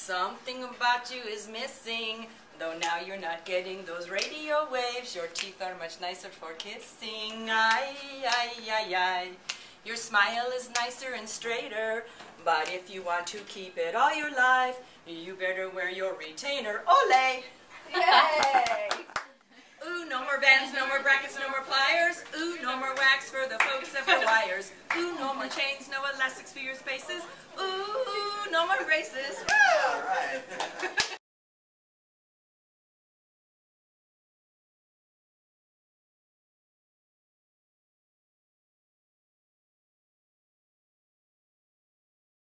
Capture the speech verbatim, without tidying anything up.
Something about you is missing, though now you're not getting those radio waves. Your teeth are much nicer for kissing. Ay, ay, ay, ay. Your smile is nicer and straighter, but if you want to keep it all your life, you better wear your retainer. Ole! Yay! Ooh, no more bands, no more brackets, no more pliers. Ooh, no more wax for the folks of the wires. Ooh, no more chains, no elastics for your spaces. Ooh, no more braces. All right.